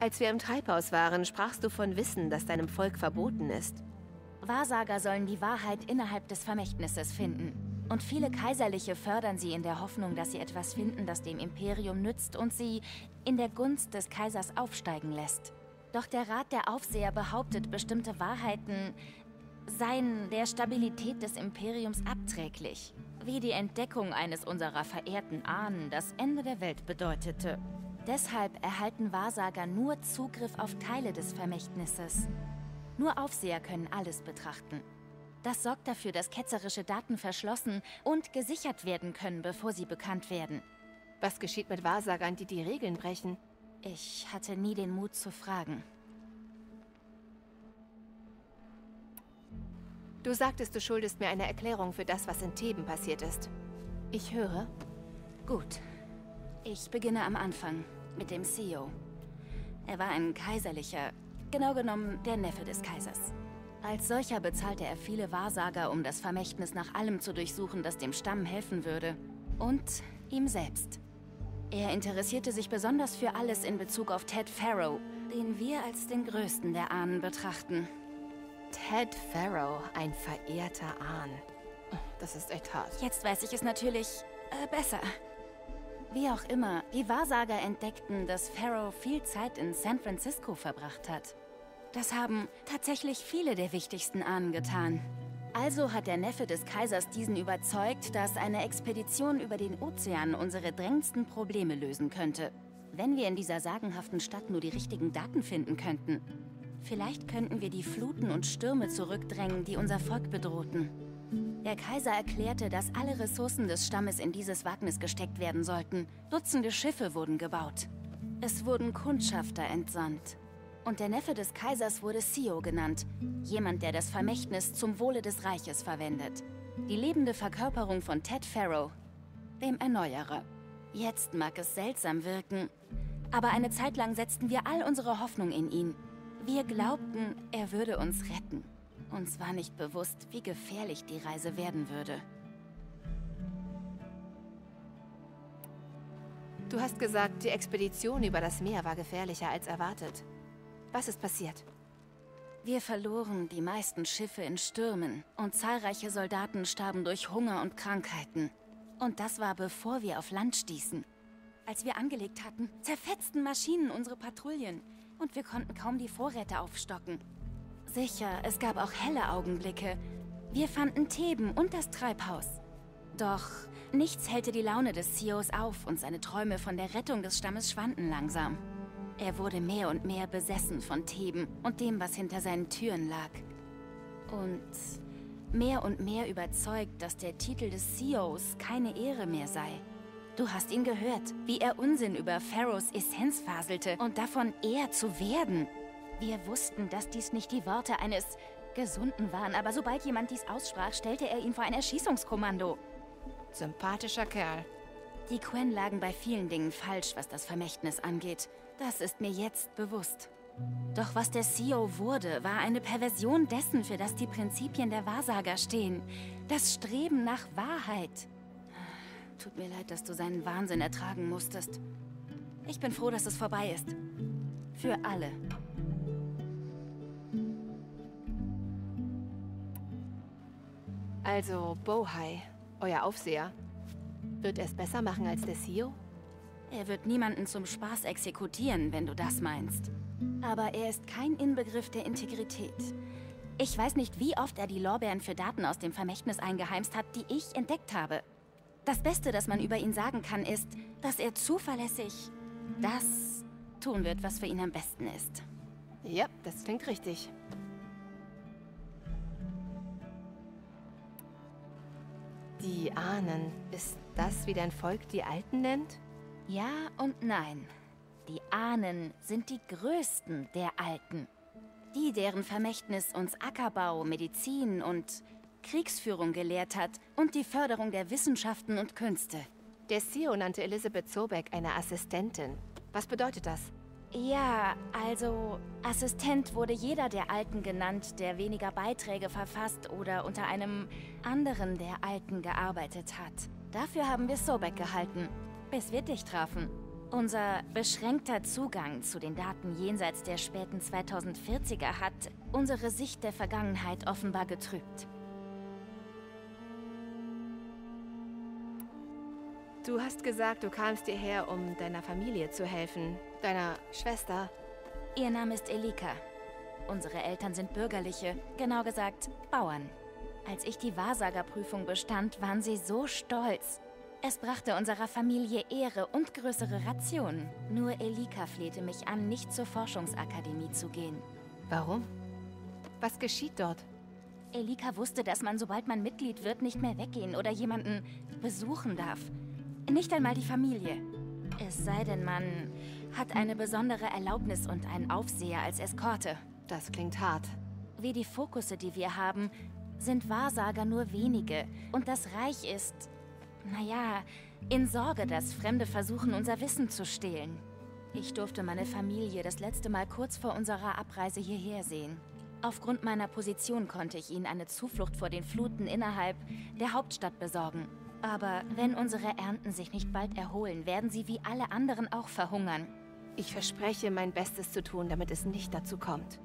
Als wir im Treibhaus waren, sprachst du von Wissen, das deinem Volk verboten ist. Wahrsager sollen die Wahrheit innerhalb des Vermächtnisses finden. Und viele Kaiserliche fördern sie in der Hoffnung, dass sie etwas finden, das dem Imperium nützt und sie in der Gunst des Kaisers aufsteigen lässt. Doch der Rat der Aufseher behauptet, bestimmte Wahrheiten seien der Stabilität des Imperiums abträglich. Wie die Entdeckung eines unserer verehrten Ahnen das Ende der Welt bedeutete. Deshalb erhalten Wahrsager nur Zugriff auf Teile des Vermächtnisses. Nur Aufseher können alles betrachten. Das sorgt dafür, dass ketzerische Daten verschlossen und gesichert werden können, bevor sie bekannt werden. Was geschieht mit Wahrsagern, die die Regeln brechen? Ich hatte nie den Mut zu fragen. Du sagtest, du schuldest mir eine Erklärung für das, was in Theben passiert ist. Ich höre. Gut. Ich beginne am Anfang mit dem CEO. Er war ein kaiserlicher, genau genommen der Neffe des Kaisers. Als solcher bezahlte er viele Wahrsager, um das Vermächtnis nach allem zu durchsuchen, das dem Stamm helfen würde. Und ihm selbst. Er interessierte sich besonders für alles in Bezug auf Ted Faro, den wir als den größten der Ahnen betrachten. Ted Faro, ein verehrter Ahn. Das ist echt hart. Jetzt weiß ich es natürlich besser. Wie auch immer, die Wahrsager entdeckten, dass Faro viel Zeit in San Francisco verbracht hat. Das haben tatsächlich viele der wichtigsten Ahnen getan. Also hat der Neffe des Kaisers diesen überzeugt, dass eine Expedition über den Ozean unsere drängendsten Probleme lösen könnte. Wenn wir in dieser sagenhaften Stadt nur die richtigen Daten finden könnten. Vielleicht könnten wir die Fluten und Stürme zurückdrängen, die unser Volk bedrohten. Der Kaiser erklärte, dass alle Ressourcen des Stammes in dieses Wagnis gesteckt werden sollten. Dutzende Schiffe wurden gebaut. Es wurden Kundschafter entsandt. Und der Neffe des Kaisers wurde CEO genannt. Jemand, der das Vermächtnis zum Wohle des Reiches verwendet. Die lebende Verkörperung von Ted Faro, dem Erneuerer. Jetzt mag es seltsam wirken, aber eine Zeit lang setzten wir all unsere Hoffnung in ihn. Wir glaubten, er würde uns retten. Uns war nicht bewusst, wie gefährlich die Reise werden würde. Du hast gesagt, die Expedition über das Meer war gefährlicher als erwartet. Was ist passiert? Wir verloren die meisten Schiffe in Stürmen und zahlreiche Soldaten starben durch Hunger und Krankheiten. Und das war, bevor wir auf Land stießen. Als wir angelegt hatten, zerfetzten Maschinen unsere Patrouillen und wir konnten kaum die Vorräte aufstocken. Sicher, es gab auch helle Augenblicke. Wir fanden Theben und das Treibhaus. Doch nichts hellte die Laune des CEOs auf und seine Träume von der Rettung des Stammes schwanden langsam. Er wurde mehr und mehr besessen von Theben und dem, was hinter seinen Türen lag. Und mehr überzeugt, dass der Titel des CEOs keine Ehre mehr sei. Du hast ihn gehört, wie er Unsinn über Faros Essenz faselte und davon, er zu werden. Wir wussten, dass dies nicht die Worte eines Gesunden waren, aber sobald jemand dies aussprach, stellte er ihn vor ein Erschießungskommando. Sympathischer Kerl. Die Quen lagen bei vielen Dingen falsch, was das Vermächtnis angeht. Das ist mir jetzt bewusst. Doch was der CEO wurde, war eine Perversion dessen, für das die Prinzipien der Wahrsager stehen. Das Streben nach Wahrheit. Tut mir leid, dass du seinen Wahnsinn ertragen musstest. Ich bin froh, dass es vorbei ist. Für alle. Also, Bohai, euer Aufseher, wird er es besser machen als der CEO? Er wird niemanden zum Spaß exekutieren, wenn du das meinst. Aber er ist kein Inbegriff der Integrität. Ich weiß nicht, wie oft er die Lorbeeren für Daten aus dem Vermächtnis eingeheimst hat, die ich entdeckt habe. Das Beste, das man über ihn sagen kann, ist, dass er zuverlässig das tun wird, was für ihn am besten ist. Ja, das klingt richtig. Die Ahnen, ist das, wie dein Volk die Alten nennt? Ja und nein. Die Ahnen sind die Größten der Alten. Die, deren Vermächtnis uns Ackerbau, Medizin und Kriegsführung gelehrt hat und die Förderung der Wissenschaften und Künste. Der CEO nannte Elizabeth Sobeck eine Assistentin. Was bedeutet das? Ja, also Assistent wurde jeder der Alten genannt, der weniger Beiträge verfasst oder unter einem anderen der Alten gearbeitet hat. Dafür haben wir Sobeck gehalten, bis wir dich trafen. Unser beschränkter Zugang zu den Daten jenseits der späten 2040er hat unsere Sicht der Vergangenheit offenbar getrübt. Du hast gesagt, du kamst hierher, um deiner Familie zu helfen. Deiner Schwester. Ihr Name ist Elika. Unsere Eltern sind bürgerliche, genau gesagt Bauern. Als ich die Wahrsagerprüfung bestand, waren sie so stolz. Es brachte unserer Familie Ehre und größere Rationen. Nur Elika flehte mich an, nicht zur Forschungsakademie zu gehen. Warum? Was geschieht dort? Elika wusste, dass man, sobald man Mitglied wird, nicht mehr weggehen oder jemanden besuchen darf. Nicht einmal die Familie. Es sei denn, man hat eine besondere Erlaubnis und einen Aufseher als Eskorte. Das klingt hart. Wie die Fokusse, die wir haben, sind Wahrsager nur wenige. Und das Reich ist, naja, in Sorge, dass Fremde versuchen, unser Wissen zu stehlen. Ich durfte meine Familie das letzte Mal kurz vor unserer Abreise hierher sehen. Aufgrund meiner Position konnte ich ihnen eine Zuflucht vor den Fluten innerhalb der Hauptstadt besorgen. Aber wenn unsere Ernten sich nicht bald erholen, werden sie wie alle anderen auch verhungern. Ich verspreche, mein Bestes zu tun, damit es nicht dazu kommt.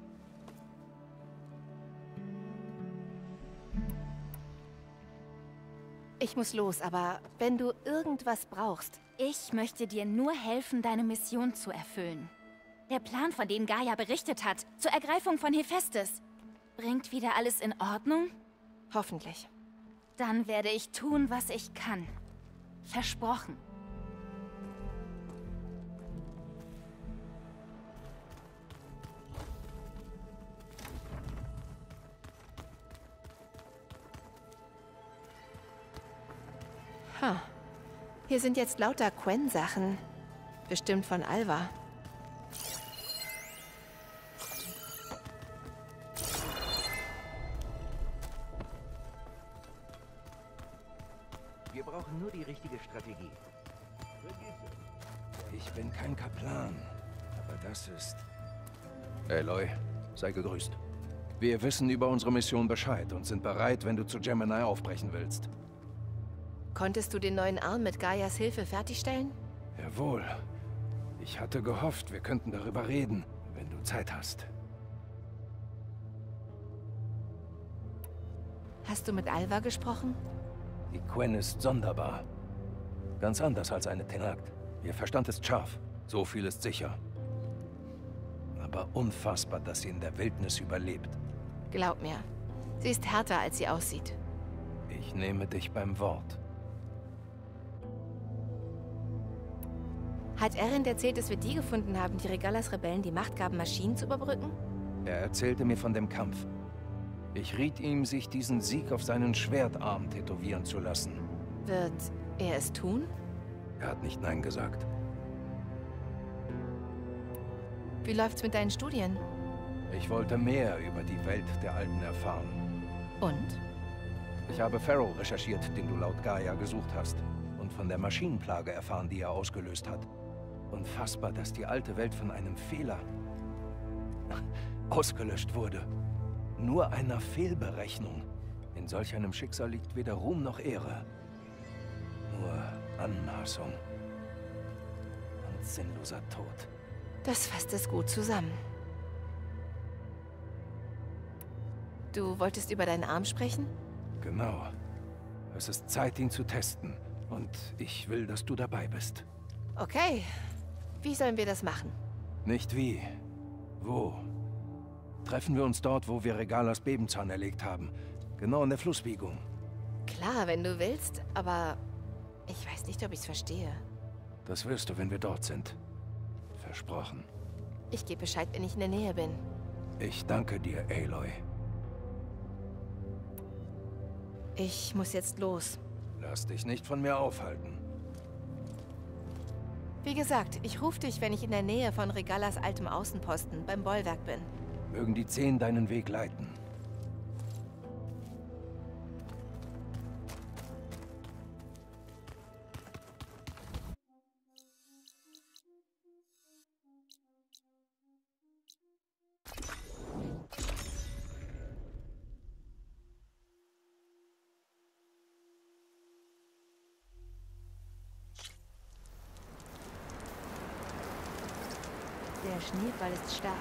Ich muss los, aber wenn du irgendwas brauchst... Ich möchte dir nur helfen, deine Mission zu erfüllen. Der Plan, von dem Gaia berichtet hat, zur Ergreifung von Hephaestus, bringt wieder alles in Ordnung? Hoffentlich. Dann werde ich tun, was ich kann. Versprochen. Hier sind jetzt lauter Quen-Sachen. Bestimmt von Alva. Wir brauchen nur die richtige Strategie. Ich bin kein Kaplan, aber das ist... Aloy, sei gegrüßt. Wir wissen über unsere Mission Bescheid und sind bereit, wenn du zu Gemini aufbrechen willst. Konntest du den neuen Arm mit Gaias Hilfe fertigstellen? Jawohl. Ich hatte gehofft, wir könnten darüber reden, wenn du Zeit hast. Hast du mit Alva gesprochen? Die Quen ist sonderbar. Ganz anders als eine Tenakt. Ihr Verstand ist scharf. So viel ist sicher. Aber unfassbar, dass sie in der Wildnis überlebt. Glaub mir, sie ist härter, als sie aussieht. Ich nehme dich beim Wort. Hat Erend erzählt, dass wir die gefunden haben, die Regalas Rebellen die Macht gaben, Maschinen zu überbrücken? Er erzählte mir von dem Kampf. Ich riet ihm, sich diesen Sieg auf seinen Schwertarm tätowieren zu lassen. Wird er es tun? Er hat nicht Nein gesagt. Wie läuft's mit deinen Studien? Ich wollte mehr über die Welt der Alten erfahren. Und? Ich habe Pharaoh recherchiert, den du laut Gaia gesucht hast. Und von der Maschinenplage erfahren, die er ausgelöst hat. Unfassbar, dass die alte Welt von einem Fehler ausgelöscht wurde. Nur einer Fehlberechnung. In solch einem Schicksal liegt weder Ruhm noch Ehre. Nur Anmaßung. Und sinnloser Tod. Das fasst es gut zusammen. Du wolltest über deinen Arm sprechen? Genau. Es ist Zeit, ihn zu testen. Und ich will, dass du dabei bist. Okay. Wie sollen wir das machen? Nicht wie. Wo? Treffen wir uns dort, wo wir Regalas Bebenzahn erlegt haben. Genau an der Flussbiegung. Klar, wenn du willst, aber ich weiß nicht, ob ich's verstehe. Das wirst du, wenn wir dort sind. Versprochen. Ich gebe Bescheid, wenn ich in der Nähe bin. Ich danke dir, Aloy. Ich muss jetzt los. Lass dich nicht von mir aufhalten. Wie gesagt, ich rufe dich, wenn ich in der Nähe von Regalas altem Außenposten beim Bollwerk bin. Mögen die 10 deinen Weg leiten. Der Schneefall ist stark.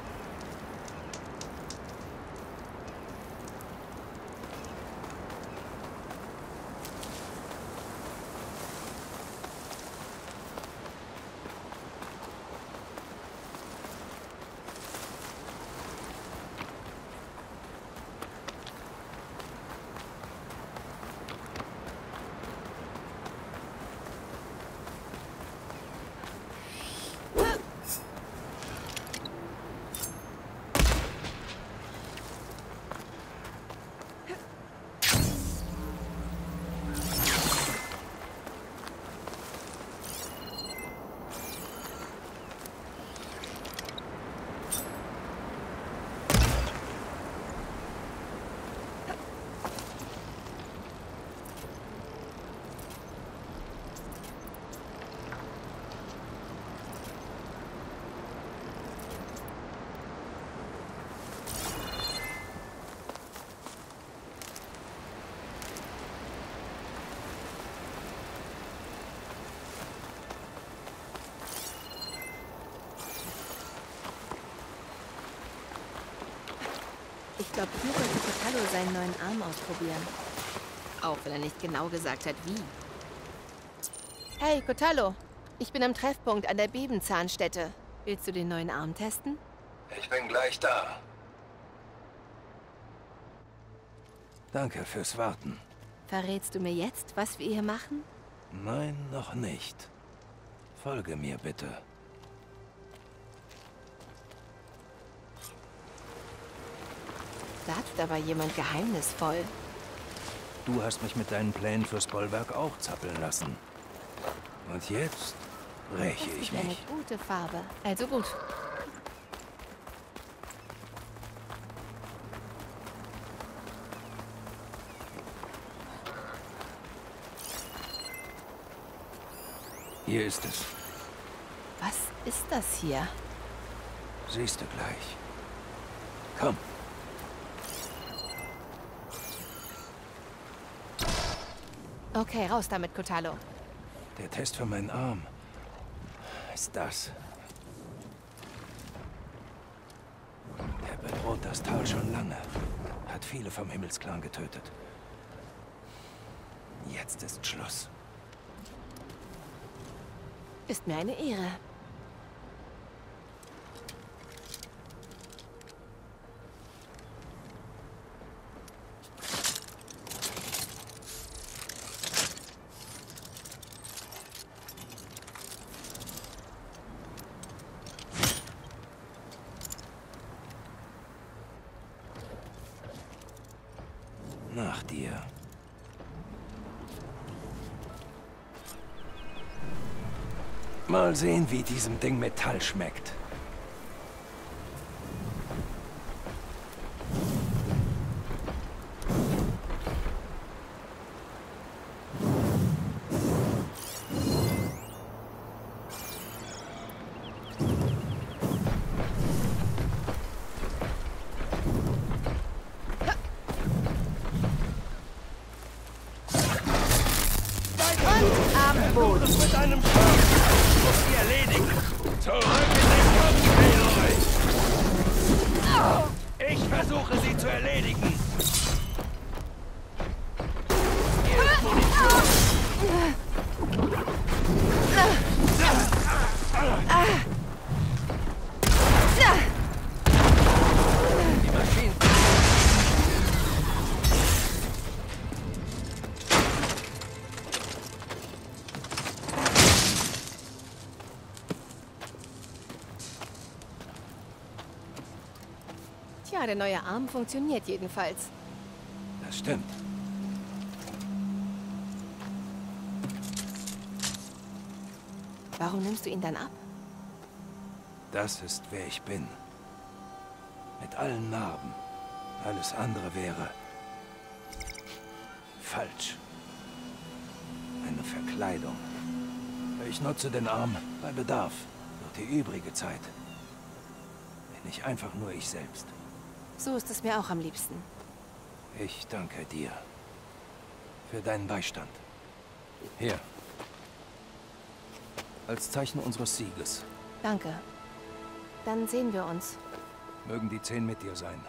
Ich glaube, hier sollte Kotallo seinen neuen Arm ausprobieren. Auch wenn er nicht genau gesagt hat, wie. Hey, Kotallo. Ich bin am Treffpunkt an der Bebenzahnstätte. Willst du den neuen Arm testen? Ich bin gleich da. Danke fürs Warten. Verrätst du mir jetzt, was wir hier machen? Nein, noch nicht. Folge mir bitte. Da ist aber jemand geheimnisvoll. Du hast mich mit deinen Plänen fürs Bollwerk auch zappeln lassen. Und jetzt räche ich Das ist mich. eine gute Farbe. Also gut. Hier ist es. Was ist das hier? Siehst du gleich. Komm. Okay, raus damit, Kotallo. Der Test für meinen Arm ist das. Er bedroht das Tal schon lange. Hat viele vom Himmelsklan getötet. Jetzt ist Schluss. Ist mir eine Ehre. Nach dir. Mal sehen, wie diesem Ding Metall schmeckt. Boden. Mit einem Schlag. Muss sie erledigen. Zurück in den Kampf, Aloy. Ich versuche sie zu erledigen. Hier ist Munition. Die Maschinen. Tja, der neue Arm funktioniert jedenfalls. Das stimmt. Warum nimmst du ihn dann ab? Das ist, wer ich bin. Mit allen Narben. Alles andere wäre falsch. Eine Verkleidung. Ich nutze den Arm bei Bedarf. Doch die übrige Zeit bin ich einfach nur ich selbst. So ist es mir auch am liebsten. Ich danke dir für deinen Beistand. Hier. Als Zeichen unseres Sieges. Danke. Dann sehen wir uns. Mögen die 10 mit dir sein.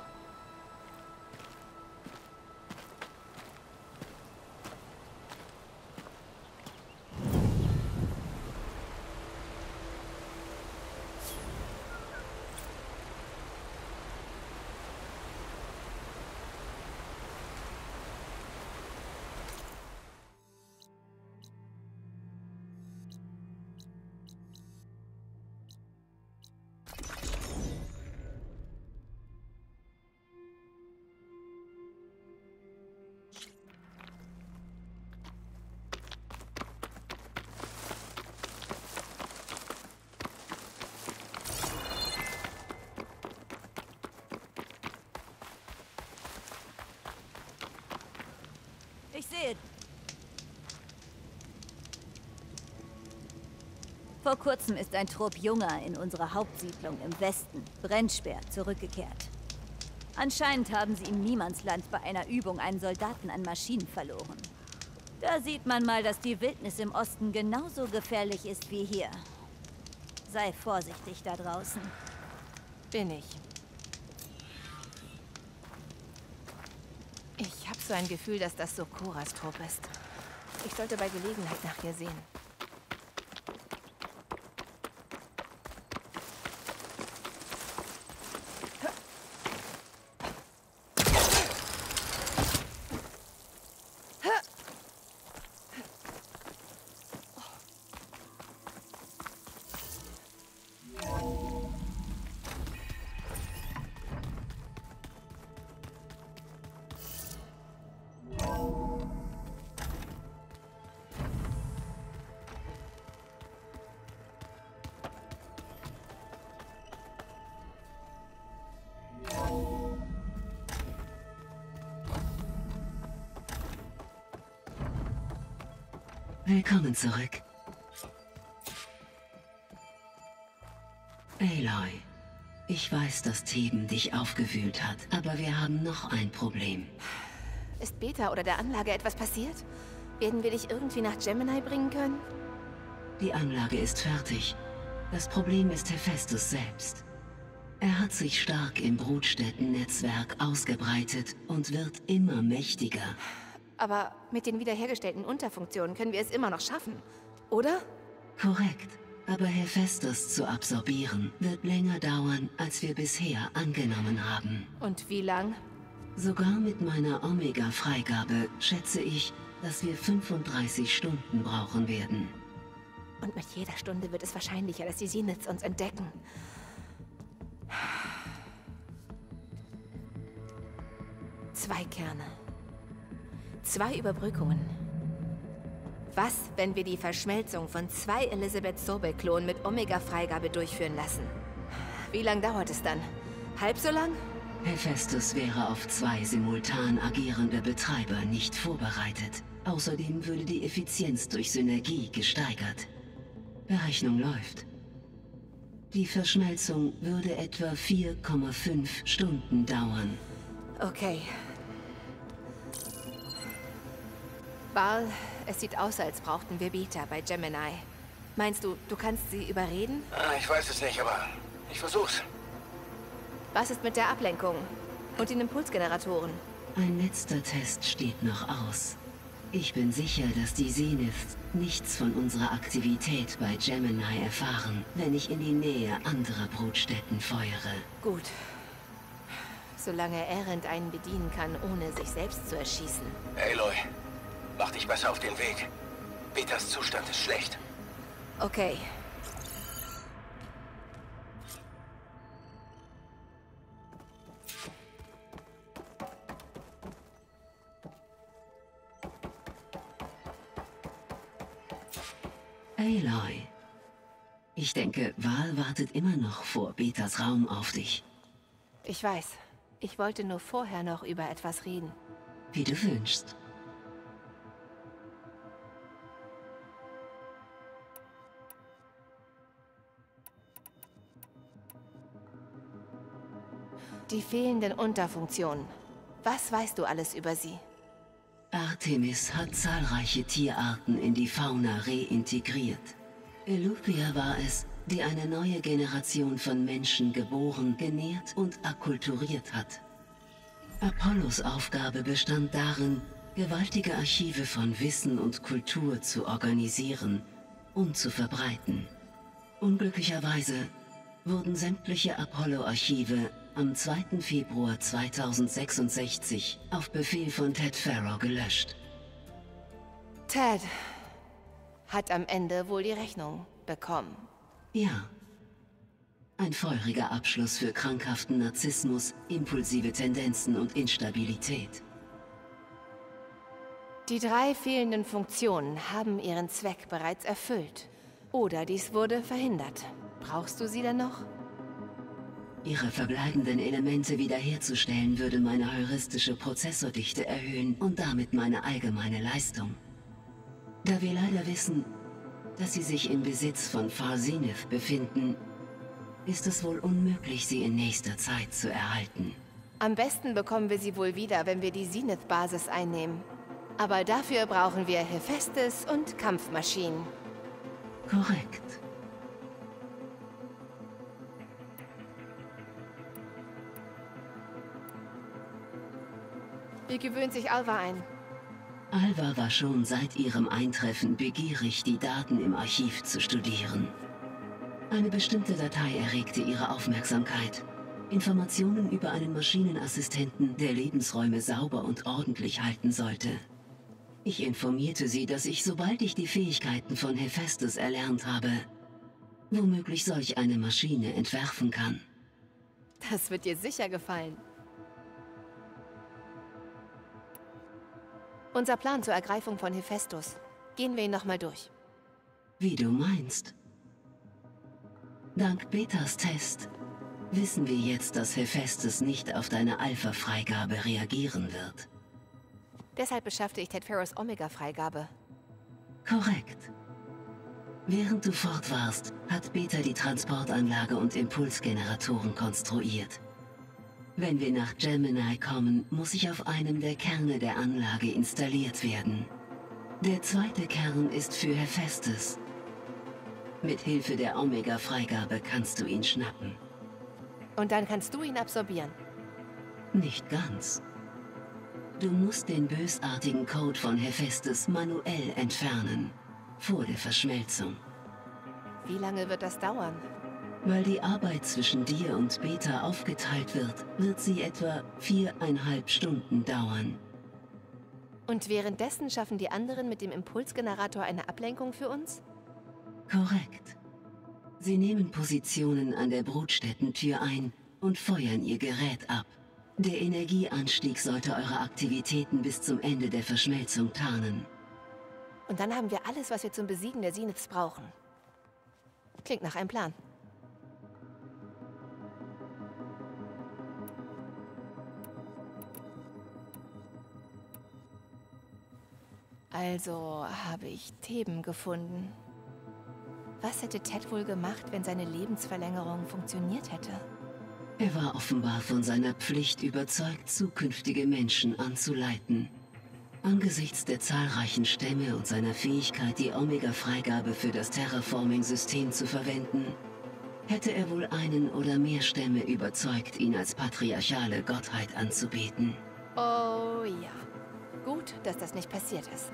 Ich sehe. Vor kurzem ist ein Trupp Junger in unsere Hauptsiedlung im Westen, Brennsperr, zurückgekehrt. Anscheinend haben sie im Niemandsland bei einer Übung einen Soldaten an Maschinen verloren. Da sieht man mal, dass die Wildnis im Osten genauso gefährlich ist wie hier. Sei vorsichtig da draußen. Bin ich. Ich habe so ein Gefühl, dass das Sokoras Trupp ist. Ich sollte bei Gelegenheit nach ihr sehen. Willkommen zurück. Aloy, ich weiß, dass Theben dich aufgewühlt hat, aber wir haben noch ein Problem. Ist Beta oder der Anlage etwas passiert? Werden wir dich irgendwie nach Gemini bringen können? Die Anlage ist fertig. Das Problem ist Hephaestus selbst. Er hat sich stark im Brutstätten-Netzwerk ausgebreitet und wird immer mächtiger. Aber mit den wiederhergestellten Unterfunktionen können wir es immer noch schaffen, oder? Korrekt. Aber Hephaestus zu absorbieren, wird länger dauern, als wir bisher angenommen haben. Und wie lang? Sogar mit meiner Omega-Freigabe schätze ich, dass wir 35 Stunden brauchen werden. Und mit jeder Stunde wird es wahrscheinlicher, dass die Zeniths uns entdecken. Zwei Kerne. 2 Überbrückungen. Was, wenn wir die Verschmelzung von 2 Elisabeth Sobel-Klonen mit Omega-Freigabe durchführen lassen? Wie lang dauert es dann? Halb so lang? Hephaestus wäre auf 2 simultan agierende Betreiber nicht vorbereitet. Außerdem würde die Effizienz durch Synergie gesteigert. Berechnung läuft. Die Verschmelzung würde etwa 4,5 Stunden dauern. Okay. Bal, es sieht aus, als brauchten wir Beta bei Gemini. Meinst du, du kannst sie überreden? Ich weiß es nicht, aber ich versuch's. Was ist mit der Ablenkung? Und den Impulsgeneratoren? Ein letzter Test steht noch aus. Ich bin sicher, dass die Zeniths nichts von unserer Aktivität bei Gemini erfahren, wenn ich in die Nähe anderer Brutstätten feuere. Gut. Solange Erend einen bedienen kann, ohne sich selbst zu erschießen. Aloy, mach dich besser auf den Weg. Betas Zustand ist schlecht. Okay. Aloy. Ich denke, Val wartet immer noch vor Betas Raum auf dich. Ich weiß. Ich wollte nur vorher noch über etwas reden. Wie du wünschst. Die fehlenden Unterfunktionen. Was weißt du alles über sie? Artemis hat zahlreiche Tierarten in die Fauna reintegriert. Elupia war es, die eine neue Generation von Menschen geboren, genährt und akkulturiert hat. Apollos Aufgabe bestand darin, gewaltige Archive von Wissen und Kultur zu organisieren und zu verbreiten. Unglücklicherweise wurden sämtliche Apollo-Archive am 2. Februar 2066 auf Befehl von Ted Faraugh gelöscht. Ted hat am Ende wohl die Rechnung bekommen. Ja. Ein feuriger Abschluss für krankhaften Narzissmus, impulsive Tendenzen und Instabilität. Die 3 fehlenden Funktionen haben ihren Zweck bereits erfüllt. Oder dies wurde verhindert. Brauchst du sie denn noch? Ihre verbleibenden Elemente wiederherzustellen würde meine heuristische Prozessordichte erhöhen und damit meine allgemeine Leistung. Da wir leider wissen, dass sie sich im Besitz von Far Zenith befinden, ist es wohl unmöglich, sie in nächster Zeit zu erhalten. Am besten bekommen wir sie wohl wieder, wenn wir die Zenith-Basis einnehmen. Aber dafür brauchen wir Hephaestus und Kampfmaschinen. Korrekt. Wie gewöhnt sich Alva ein? Alva war schon seit ihrem Eintreffen begierig, die Daten im Archiv zu studieren. Eine bestimmte Datei erregte ihre Aufmerksamkeit. Informationen über einen Maschinenassistenten, der Lebensräume sauber und ordentlich halten sollte. Ich informierte sie, dass ich, sobald ich die Fähigkeiten von Hephaestus erlernt habe, womöglich solch eine Maschine entwerfen kann. Das wird dir sicher gefallen. Unser Plan zur Ergreifung von Hephaestus. Gehen wir ihn nochmal durch. Wie du meinst. Dank Betas Test wissen wir jetzt, dass Hephaestus nicht auf deine Alpha-Freigabe reagieren wird. Deshalb beschaffte ich Ted Faraghs Omega-Freigabe. Korrekt. Während du fort warst, hat Beta die Transportanlage und Impulsgeneratoren konstruiert. Wenn wir nach Gemini kommen, muss ich auf einem der Kerne der Anlage installiert werden. Der zweite Kern ist für Hephaestus. Mit Hilfe der Omega-Freigabe kannst du ihn schnappen. Und dann kannst du ihn absorbieren. Nicht ganz. Du musst den bösartigen Code von Hephaestus manuell entfernen, vor der Verschmelzung. Wie lange wird das dauern? Weil die Arbeit zwischen dir und Beta aufgeteilt wird sie etwa 4,5 Stunden dauern. Und währenddessen schaffen die anderen mit dem Impulsgenerator eine Ablenkung für uns? Korrekt. Sie nehmen Positionen an der Brutstättentür ein und feuern ihr Gerät ab. Der Energieanstieg sollte eure Aktivitäten bis zum Ende der Verschmelzung tarnen. Und dann haben wir alles, was wir zum Besiegen der Zeniths brauchen. Klingt nach einem Plan. Also habe ich Theben gefunden. Was hätte Ted wohl gemacht, wenn seine Lebensverlängerung funktioniert hätte? Er war offenbar von seiner Pflicht überzeugt, zukünftige Menschen anzuleiten. Angesichts der zahlreichen Stämme und seiner Fähigkeit, die Omega-Freigabe für das Terraforming-System zu verwenden, hätte er wohl einen oder mehr Stämme überzeugt, ihn als patriarchale Gottheit anzubeten. Oh ja. Gut, dass das nicht passiert ist.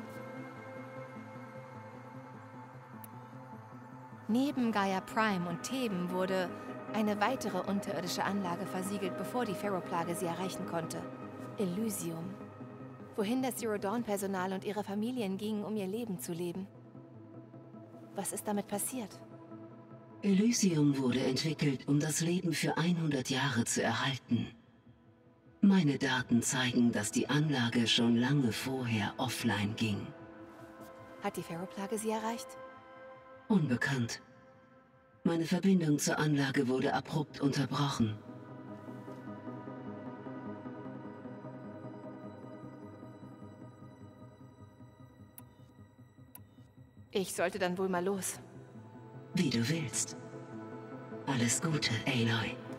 Neben Gaia Prime und Theben wurde eine weitere unterirdische Anlage versiegelt, bevor die Pharaoh-Plage sie erreichen konnte. Elysium. Wohin das Zero Dawn-Personal und ihre Familien gingen, um ihr Leben zu leben. Was ist damit passiert? Elysium wurde entwickelt, um das Leben für 100 Jahre zu erhalten. Meine Daten zeigen, dass die Anlage schon lange vorher offline ging. Hat die Pharaoh-Plage sie erreicht? Unbekannt. Meine Verbindung zur Anlage wurde abrupt unterbrochen. Ich sollte dann wohl mal los. Wie du willst. Alles Gute, Aloy.